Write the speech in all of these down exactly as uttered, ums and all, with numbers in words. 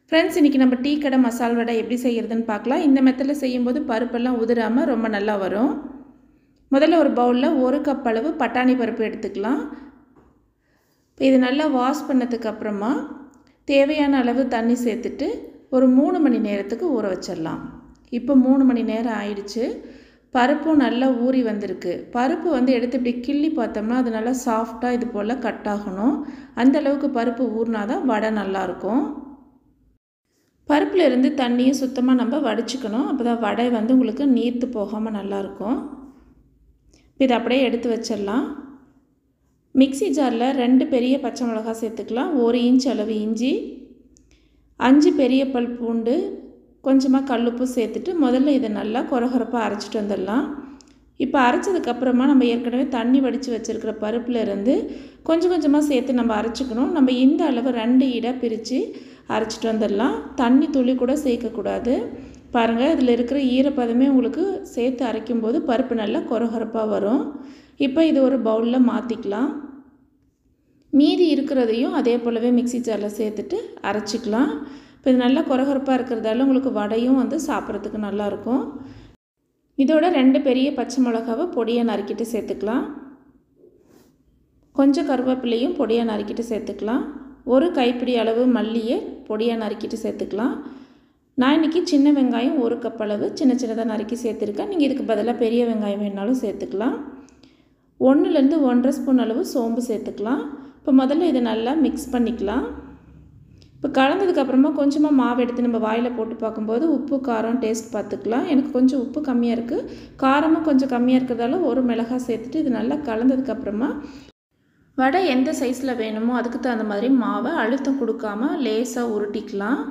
Friends, இன்றைக்கி நம்ம tea கடை மசால் வடை எப்படி செய்கிறதுன்னு பார்க்கலாம். இந்த மெத்தடில் செய்யும்போது பருப்பெல்லாம் உதிராமல் ரொம்ப நல்லா வரும். முதல்ல ஒரு பவுலில் ஒரு கப் அளவு பட்டாணி பருப்பு எடுத்துக்கலாம். இப்போ இது நல்லா வாஷ் பண்ணதுக்கு அப்புறமா தேவையான அளவு தண்ணி சேர்த்துட்டு ஒரு மூணு மணி நேரத்துக்கு ஊற வச்சிடலாம். இப்போ மூணு மணி நேரம் ஆயிடுச்சு. பருப்பும் நல்லா ஊறி வந்திருக்கு. பருப்பு வந்து எடுத்து இப்படி கிள்ளி பார்த்தோம்னா அது நல்லா சாஃப்டாக இது போல் கட் ஆகணும். அந்தளவுக்கு பருப்பு ஊறினா தான் வடை நல்லாயிருக்கும். பருப்பில் இருந்து தண்ணியும் சுத்தமாக நம்ம வடிச்சுக்கணும். அப்போ தான் வடை வந்து உங்களுக்கு நீர்த்து போகாமல் நல்லாயிருக்கும். இப்போ இதை அப்படியே எடுத்து வச்சிடலாம். மிக்சி ஜாரில் ரெண்டு பெரிய பச்சை மிளகா சேர்த்துக்கலாம். ஒரு இன்ச் அளவு இஞ்சி, அஞ்சு பெரிய பல் பூண்டு, கொஞ்சமாக கல்லுப்பு சேர்த்துட்டு முதல்ல இதை நல்லா கொரகொரப்பாக அரைச்சிட்டு வந்துடலாம். இப்போ அரைச்சதுக்கப்புறமா நம்ம ஏற்கனவே தண்ணி வடித்து வச்சுருக்கிற பருப்பில் இருந்து கொஞ்சம் கொஞ்சமாக சேர்த்து நம்ம அரைச்சிக்கணும். நம்ம இந்த அளவு ரெண்டு ஈடாக பிரித்து அரைச்சிட்டு வந்துடலாம். தண்ணி துளி கூட சேர்க்கக்கூடாது. பாருங்கள், இதில் இருக்கிற ஈரப்பதமே உங்களுக்கு சேர்த்து அரைக்கும்போது பருப்பு நல்லா கொரகொரப்பாக வரும். இப்போ இது ஒரு பவுலில் மாற்றிக்கலாம். மீதி இருக்கிறதையும் அதே போலவே மிக்சி ஜாரில் சேர்த்துட்டு அரைச்சிக்கலாம். இப்போ இது நல்லா கொரகொரப்பாக இருக்கிறதால உங்களுக்கு வடையும் வந்து சாப்பிட்றதுக்கு நல்லாயிருக்கும். இதோட ரெண்டு பெரிய பச்சை மிளகாவை பொடியை நறுக்கிட்டு சேர்த்துக்கலாம். கொஞ்சம் கருவேப்பிலையும் பொடியை நறுக்கிட்டு சேர்த்துக்கலாம். ஒரு கைப்பிடி அளவு மல்லியை பொடியை நறுக்கிட்டு சேர்த்துக்கலாம். நான் இன்றைக்கி சின்ன வெங்காயம் ஒரு கப் அளவு சின்ன சின்னதாக நறுக்கி சேர்த்துருக்கேன். நீங்கள் இதுக்கு பதிலாக பெரிய வெங்காயம் வேணாலும் சேர்த்துக்கலாம். ஒன்றுலேருந்து ஒன்றரை ஸ்பூன் அளவு சோம்பு சேர்த்துக்கலாம். இப்போ முதல்ல இதை நல்லா மிக்ஸ் பண்ணிக்கலாம். இப்போ கலந்ததுக்கப்புறமா கொஞ்சமாக மாவு எடுத்து நம்ம வாயில் போட்டு பார்க்கும்போது உப்பு காரம் டேஸ்ட் பார்த்துக்கலாம். எனக்கு கொஞ்சம் உப்பு கம்மியாக இருக்குது, காரமும் கொஞ்சம் கம்மியாக இருக்கிறதால ஒரு மிளகாய் சேர்த்துட்டு இது நல்லா கலந்ததுக்கப்புறமா வடை எந்த சைஸில் வேணுமோ அதுக்கு தகுந்த மாதிரி மாவை அழுத்தம் கொடுக்காம லேசாக உருட்டிக்கலாம்.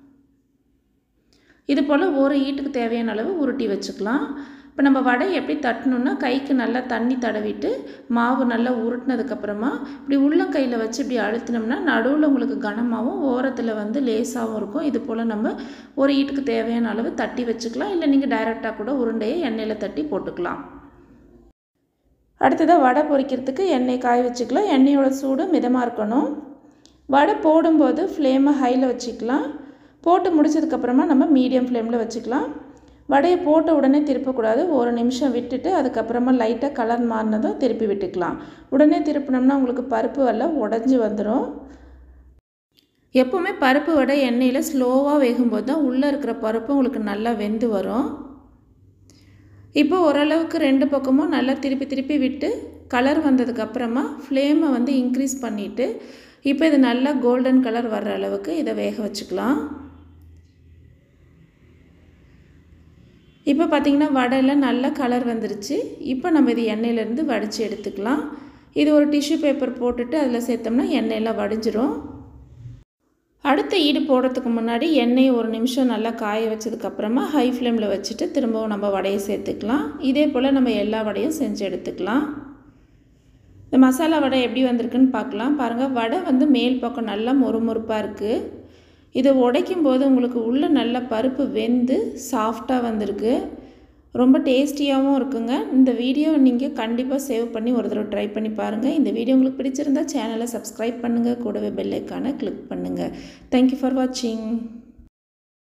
இது போல் ஒரு ஈட்டுக்கு தேவையான அளவு உருட்டி வச்சுக்கலாம். இப்போ நம்ம வடை எப்படி தட்டணுன்னா கைக்கு நல்லா தண்ணி தடவிட்டு மாவு நல்லா உருட்டினதுக்கப்புறமா இப்படி உள்ளங்கையில் வச்சு இப்படி அழுத்தினோம்னா நடுவில் உங்களுக்கு கனமாகவும் ஓரத்தில் வந்து லேசாகவும் இருக்கும். இது போல் நம்ம ஒரு ஈட்டுக்கு தேவையான அளவு தட்டி வச்சுக்கலாம். இல்லை நீங்கள் டைரெக்டாக கூட உருண்டையை எண்ணெயில் தட்டி போட்டுக்கலாம். அடுத்ததாக வடை பொரிக்கிறதுக்கு எண்ணெய் காய வச்சுக்கலாம். எண்ணெயோட சூடு மிதமாக இருக்கணும். வடை போடும்போது ஃப்ளேமை ஹையில் வச்சுக்கலாம். போட்டு முடிச்சதுக்கப்புறமா நம்ம மீடியம் ஃப்ளேமில் வச்சுக்கலாம். வடையை போட்ட உடனே திருப்பக்கூடாது. ஒரு நிமிஷம் விட்டுட்டு அதுக்கப்புறமா லைட்டாக கலர் மாறினதும் திருப்பி விட்டுக்கலாம். உடனே திருப்பினோம்னா உங்களுக்கு பருப்பு எல்லாம் உடஞ்சி வந்துடும். எப்போவுமே பருப்பு வடை எண்ணெயில் ஸ்லோவாக வேகும்போது தான் உள்ளே இருக்கிற பருப்பு உங்களுக்கு நல்லா வெந்து வரும். இப்போ ஓரளவுக்கு ரெண்டு பக்கமும் நல்லா திருப்பி திருப்பி விட்டு கலர் வந்ததுக்கப்புறமா ஃப்ளேமை வந்து இன்க்ரீஸ் பண்ணிவிட்டு இப்போ இது நல்லா கோல்டன் கலர் வர்ற அளவுக்கு இதை வேக வச்சுக்கலாம். இப்போ பார்த்திங்கன்னா வடையில் நல்ல கலர் வந்துருச்சு. இப்போ நம்ம இது எண்ணெயிலேருந்து வடித்து எடுத்துக்கலாம். இது ஒரு டிஷ்யூ பேப்பர் போட்டுட்டு அதில் சேர்த்தோம்னா எண்ணெயெல்லாம் வடிஞ்சிரும். அடுத்த ஈடு போடுறதுக்கு முன்னாடி எண்ணெயை ஒரு நிமிஷம் நல்லா காய வச்சதுக்கப்புறமா ஹை ஃப்ளேமில் வச்சுட்டு திரும்பவும் நம்ம வடையை சேர்த்துக்கலாம். இதே போல் நம்ம எல்லா வடையும் செஞ்சு எடுத்துக்கலாம். இந்த மசாலா வடை எப்படி வந்திருக்குன்னு பார்க்கலாம். பாருங்கள், வடை வந்து மேல் பக்கம் நல்லா மொறுமொறுப்பாக இருக்குது. இதை உடைக்கும் போது உங்களுக்கு உள்ளே நல்ல பருப்பு வெந்து சாஃப்டாக வந்திருக்கு. ரொம்ப டேஸ்டியாகவும் இருக்குங்க. இந்த வீடியோவை நீங்கள் கண்டிப்பாக சேவ் பண்ணி ஒரு தடவை ட்ரை பண்ணி பாருங்கள். இந்த வீடியோ உங்களுக்கு பிடிச்சிருந்தா சேனலை சப்ஸ்கிரைப் பண்ணுங்கள். கூடவே பெல் ஐக்கானை கிளிக் பண்ணுங்கள். தேங்க்யூ ஃபார் வாட்சிங்.